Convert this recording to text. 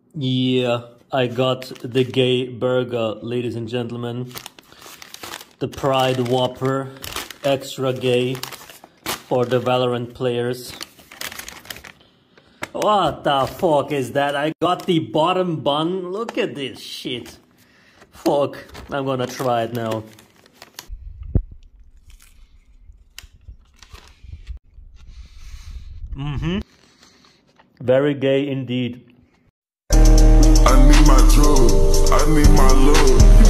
Yeah, I got the gay burger, ladies and gentlemen. The Pride Whopper, extra gay for the Valorant players. What the fuck is that? I got the bottom bun. Look at this shit. Fuck, I'm gonna try it now. Very gay indeed. I need my drugs, I need my love.